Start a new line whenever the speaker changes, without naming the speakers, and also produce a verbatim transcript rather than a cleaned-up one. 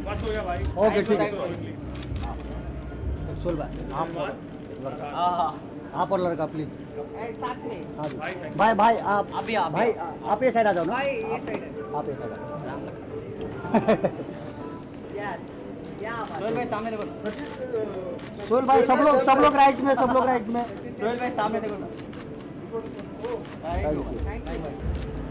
बस हो गया भाई।
ओके ठीक है।
सोल
भाई आप लड़का, आप और लड़का प्लीज
साथ में।
हाँ जी भाई भाई आप
अभी आप
भाई आप ये साइड आ जाओ ना
भाई ये साइड है।
आप ये साइड आ जाओ।
यार सोहेल भाई सामने देखो।
सोहेल भाई सब लोग सब लोग राइट में सब लोग राइट में।
सोहेल भाई सामने देखो ना।
Thank you.